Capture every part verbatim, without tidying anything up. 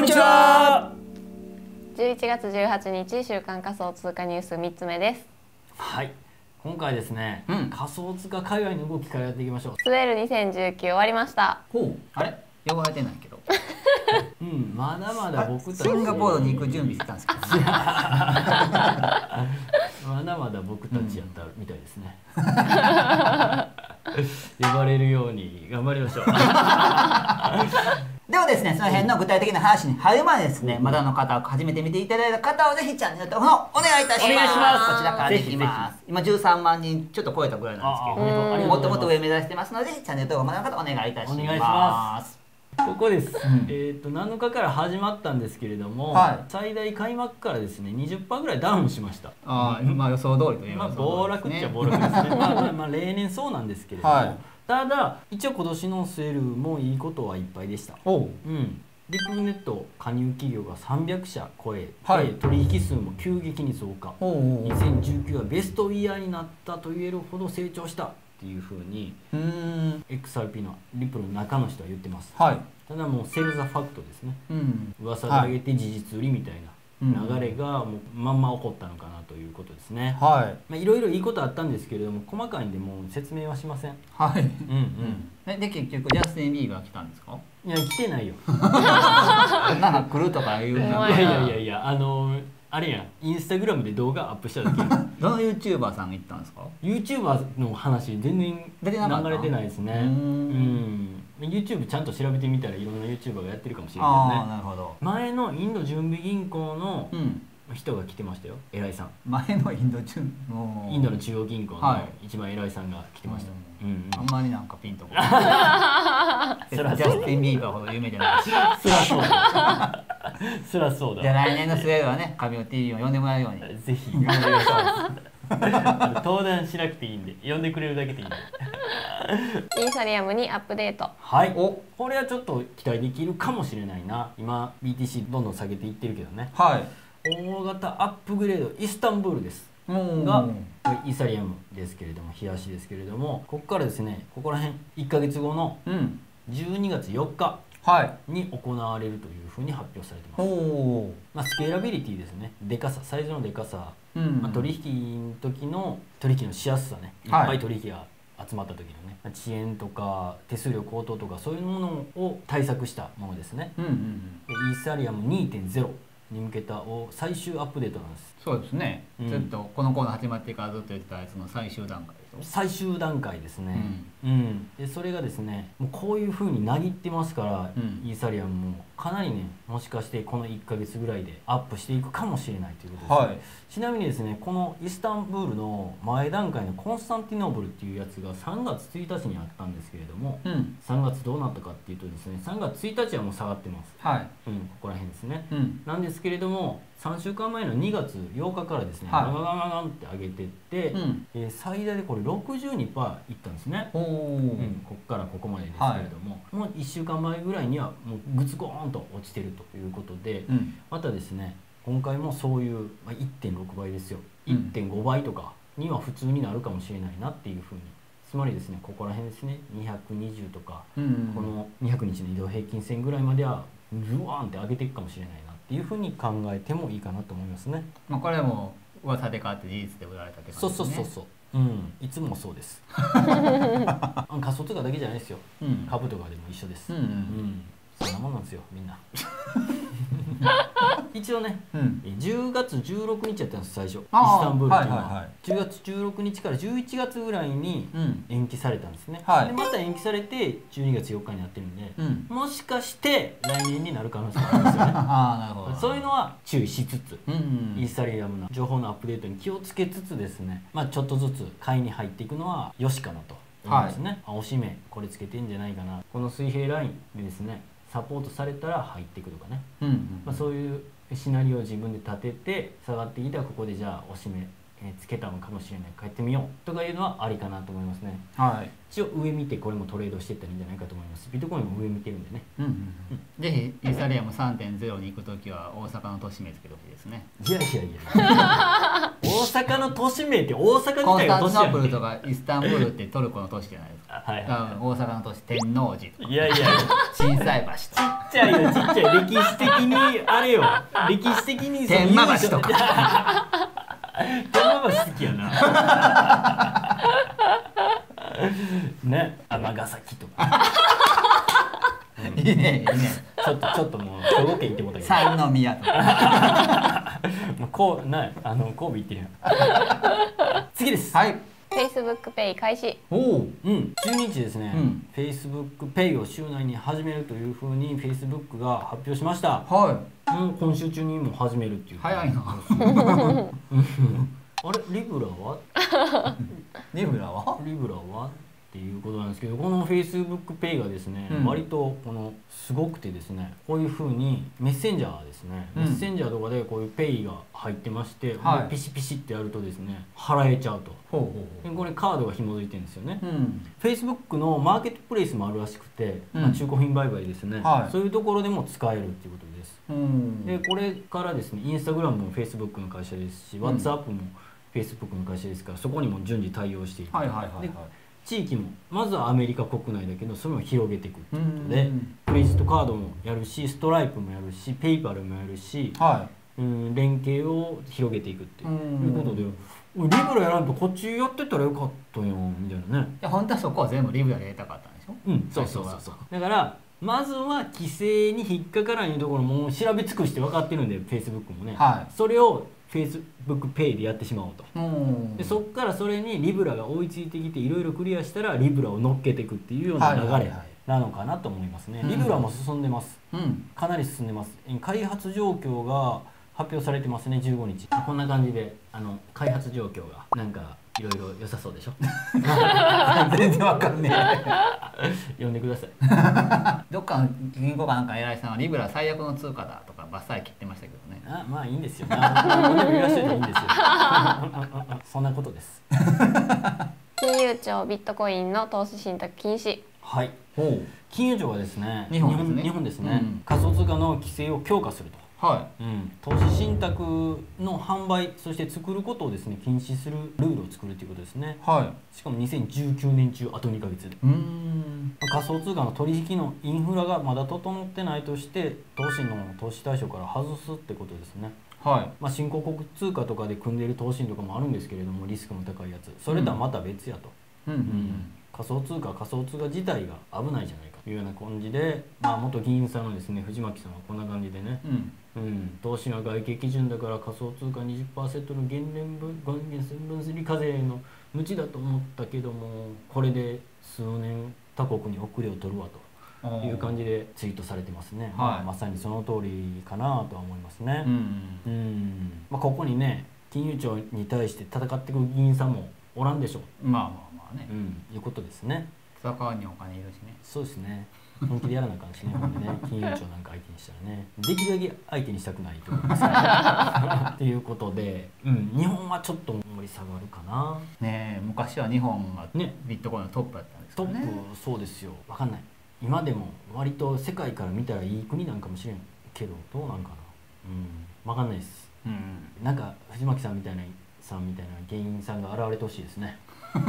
にちは。 じゅういちがつじゅうはちにち週刊仮想通貨ニュースみっつめです。 はい、今回ですね、うん、仮想通貨海外の動きからやっていきましょう。 スウェールにせんじゅうきゅう終わりました。 ほう、あれ呼ばれてないけどうん、まだまだ僕たちシンガポールに行く準備してたんですけどまだまだ僕たちやったみたいですね、うん、呼ばれるように頑張りましょうではですね、その辺の具体的な話に入る前にですね、まだの方、初めて見ていただいた方はぜひチャンネル登録お願いいたします。お願いします。こちらからできます。今じゅうさんまんにんちょっと超えたぐらいなんですけど、もっともっと上目指してますので、ぜひチャンネル登録まだの方お願いいたします。お願いします。 ここです、うん、えっとなのかから始まったんですけれども、はい、最大開幕からですね にじゅっパーセント ぐらいダウンしました。 あ、まあ予想通りという、 まあ暴落っちゃ暴落ですね。まあまあまあ例年そうなんですけれども、はい、ただ一応今年のセールもいいことはいっぱいでした。おう、うん、リプルネット加入企業がさんびゃくしゃ超え、はい、取引数も急激に増加。にせんじゅうきゅうはベストイヤーになったと言えるほど成長したっていうふうに エックスアールピー のリプルの中の人は言ってます。はい、ただもうセルザファクトですね、うん、噂で上げて事実売りみたいな流れがもうまんま起こったのかなということですね。はい、まあいろいろいいことあったんですけれども細かいんでもう説明はしません。はい、うんうん。で結局ジャスティン・ビーバー来たんですか？ いや来てないよ。 なんか来るとか言う。いやいやいやいや、あのあれやん、インスタグラムで動画アップした時どの ユーチューバー さんが行ったんですか？ ユーチューバー の話全然流れてないですね。うん、YouTube ちゃんと調べてみたらいろんな YouTuber がやってるかもしれないね。あ、なるほど。前のインド準備銀行の人が来てましたよ、偉いさん。 前のインド準インドの中央銀行の一番偉いさんが来てました。 あんまりなんかピンとこない。ジャスティン・ビーバーほど有名じゃないし。 そりゃそうだ。そりゃそうだ。 じゃあ来年のスウェーデンはね、神尾 ティービー を呼んでもらえるように。 ぜひ呼んでください。登壇しなくていいんで、呼んでくれるだけでいいんで。 イーサリアムにアップデート。 はい。お、これはちょっと期待できるかもしれないな。今 ビーティーシー どんどん下げていってるけどね。はい。大型アップグレードイスタンブールです。がイーサリアムですけれども、冷やしですけれども、ここからですね、ここら辺いっかげつごのじゅうにがつよっかに行われるというふうに発表されてます。まあスケーラビリティですね。でかさ、サイズのでかさ、まあ取引の時の取引のしやすさね。いっぱい取引が集まった時のね、遅延とか手数料高騰とかそういうものを対策したものですね。イーサリアム にてんゼロ に向けた最終アップデートなんです。 そうですね、うん、ずっとこのコーナー始まってからずっと言ってたやつの最終段階でしょ。 最終段階ですね、うん、うん、でそれがですね、もうこういうふうになぎってますから、うん、イーサリアムもかなりね、もしかしてこのいっかげつぐらいでアップしていくかもしれないということです、ね。はい、ちなみにですね、このイスタンブールの前段階のコンスタンティノーブルっていうやつがさんがつついたちにあったんですけれども、うん、さんがつどうなったかっていうとですね、さんがつついたちはもう下がってます。はい、うん、ここら辺ですね、うん、なんですけれどもさんしゅうかんまえのにがつようかからですね、ガガガガガンって上げてって、うん、えー、最大でこれ ろくじゅうにパーセント いったんですね。うん、ここからここまでですけれども、はい、もういっしゅうかんまえぐらいにはもうグツゴーンと落ちてるということで、うん、またですね、今回もそういう、まあ、いってんろくばいですよ、うん、いってんごばいとかには普通になるかもしれないなっていうふうに。つまりですね、ここら辺ですね、にひゃくにじゅうとか、うんうん、このにひゃくにちの移動平均線ぐらいまではズワーンって上げていくかもしれないなっていうふうに考えてもいいかなと思いますね。 まあこれも噂で変わって事実で売られたって感じですね。 そうそうそうそう。うん、いつもそうです。仮想通貨だけじゃないですよ。うん、株とかでも一緒です。うんうんうん、そんなもんなんですよ、みんな。一応ね、うん、じゅうがつじゅうろくにちやったんです、最初。イスタンブールっていうのはじゅうがつじゅうろくにちからじゅういちがつぐらいに延期されたんですね。うん、でまた延期されてじゅうにがつよっかになってるんで、うん、もしかして来年になる可能性があるんですよね。あ、なるほど。そういうのは注意しつつ、うんうん、イーサリアムの情報のアップデートに気をつけつつですね、まあ、ちょっとずつ買いに入っていくのはよしかなと思いますね。はい、おしめこれつけてんじゃないかな、この水平ラインでですねサポートされたら入っていくとかね、そういうシナリオを自分で立てて、下がってきたらここでじゃあおしめえー、つけたのかもしれない、帰ってみようとかいうのはありかなと思いますね。はい、一応上見てこれもトレードしていったらいいんじゃないかと思います。ビットコインも上見てるんでね。 ぜひイーサリアム さんてんゼロ に行くときは大阪の都市名つけてほしいですね。 いやいやいや大阪の都市名って大阪自体が都市やん。 コンスタンティノープルとかイスタンブールってトルコの都市じゃないですか。はいはい、大阪の都市天王寺とか、いやいや心斎橋とかちゃいよちっちゃい歴史的にあれよ歴史的に天満橋とか天満橋好きやなね尼崎とかいいねいいねちょっとちょっともう兵庫県行ってもたけど三宮とかもうこうないあの神戸行ってるやん次ですはい Facebook Pay 開始。 おおうんじゅうににちですね、 うん Facebook Pay を週内に始めるというふうに Facebook が発表しました。 はいもう今週中にも始めるっていう早いなあれリブラはリブラはリブラはっていうことなんですけど、この Facebook Pay がですね、 うん割とこのすごくてですね、こういうふうにメッセンジャーですね、 うんメッセンジャーとかでこういう Pay が入ってまして、 はいもうピシピシってやるとですね払えちゃうと。 ほうほうでこれカードが紐づいてるんですよね。 ほううん Facebook のマーケットプレイスもあるらしくて、 うんまあ、中古品売買ですね、 はいそういうところでも使えるっていうことです。 うんでこれからですねインスタグラムも Facebook の会社ですし、 ん WhatsApp も Facebook の会社ですから、そこにも順次対応していく、 はいはいはいはいで地域もまずはアメリカ国内だけどそれを広げていくっていうことうで、 んクレジットカードもやるし、ストライプもやるし、ペイパルもやるし、 はうん連携を広げていくっていううんことで、リブラやらんとこっちやってたらよかったよみたいなね。 いや本当はそこは全部リブラでやりたかったんでしょうん、そうそうそうそう。だからまずは規制に引っかからないところも調べ尽くして分かってるんで Facebook もね、 はいそれを Facebook Pay でやってしまおうと。 うんでそっからそれにリブラが追いついてきていろいろクリアしたらリブラを乗っけていくっていうような流れはいはいはいなのかなと思いますね。 うんリブラも進んでます。 うんかなり進んでます。開発状況が発表されてますね、じゅうごにち。こんな感じであの開発状況がなんかいろいろ良さそうでしょ。 全然わかんね呼んでください。 えどっかの銀行かなんか偉いさんはリブラ最悪の通貨だとかバッサリ切ってましたけどねあまあいいんですよ。何でも言わせていいんですよ。そんなことです。 金融庁ビットコインの投資信託禁止。 はい。 ほう金融庁はですね、 日本ですね日本ですね、 うん仮想通貨の規制を強化すると。 はうん、投資信託の販売そして作ることをですね禁止するルールを作るということですね。 いはしかもにせんじゅうきゅうねん中あとにかげつで。 いうーん仮想通貨の取引のインフラがまだ整ってないとして投資の投資対象から外すってことですね。 はまあ、新興国通貨とかで組んでいる投資とかもあるんですけれどもリスクの高いやつそれとはまた別やと、 いうんうんうん仮想通貨仮想通貨自体が危ないじゃないかというような感じで、まあ、元議員さんのですね藤巻さんはこんな感じでね、 うんうん、投資が外形基準だから仮想通貨 にじゅっパーセント の減連分減分すり課税の無知だと思ったけどもこれで数年他国に遅れを取るわという感じでツイートされてますね、 はいまあ、まさにその通りかなとは思いますね。 うんうんまあ、ここにね金融庁に対して戦っていく議員さんもおらんでしょう、 まあまあまあねうん、いうことですね。 戦うにお金いるしねそうですね本気でやらなあかんしねほんでね金融庁なんか相手にしたらねできるだけ相手にしたくないと思いますからっていうことで、うん、日本はちょっと盛り下がるかな。 ねえ昔は日本がねビットコインのトップだったんですトッけどねプそうですよ分かんない今でも割と世界から見たらいい国なんかもしれんけどどうなんかな、うん、分かんないです。 うんなんか藤巻さんみたいなさんみたいな芸人さんが現れてほしいですね。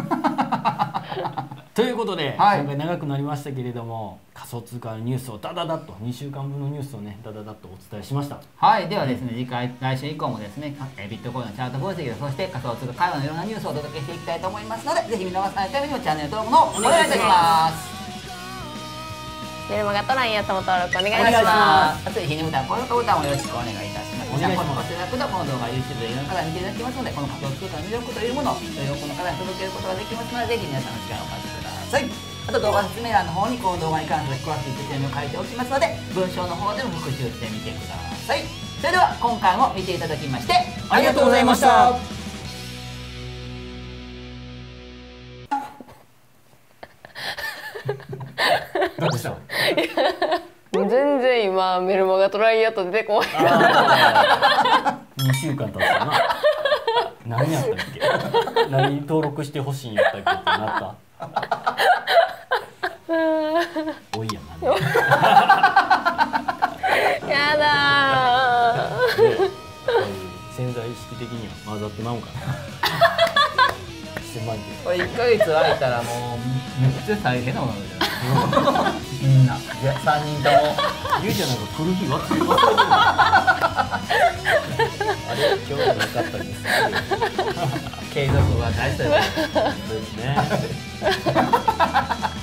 ということで、 はい今回長くなりましたけれども仮想通貨のニュースをダダダッとにしゅうかんぶんのニュースをねダダダッとお伝えしました。 はいではですね次回来週以降もですねえビットコインのチャート分析そして仮想通貨会話のいろんなニュースをお届けしていきたいと思いますのでぜひ見逃さないためにもチャンネル登録のお願いいたしますメルマガと ライン やとも登録お願いしお願いしま。 ます熱いひねボタン、高評価ボタンもよろしくお願いいたします。 お願いしますこの活躍のこの動画 YouTube でいろんな方に見ていただきますのでこの仮想通貨の魅力というものを多くの方に届けることができますのでぜひ皆さんの時間をお貸しください。あと動画説明欄の方にこの動画に関する詳しい説明を書いておきますので文章の方でも復習してみてください。それでは今回も見ていただきましてありがとうございました。どうでした全然今メルマガと ライン やと出てこないにしゅうかん経ったな何やったっけ何登録してほしいんやったっけってなった多いやな、ね、 やだーで潜在意識的には混ざってまうんかなしてまうけどこれいっかげつ空いたらもうめっちゃ大変なものじゃないみんな。いやさんにんとも。 ゆうちゃんなんか来る日忘れ忘れてるあれ今日はなかったです継続は大事だよ。 そうですね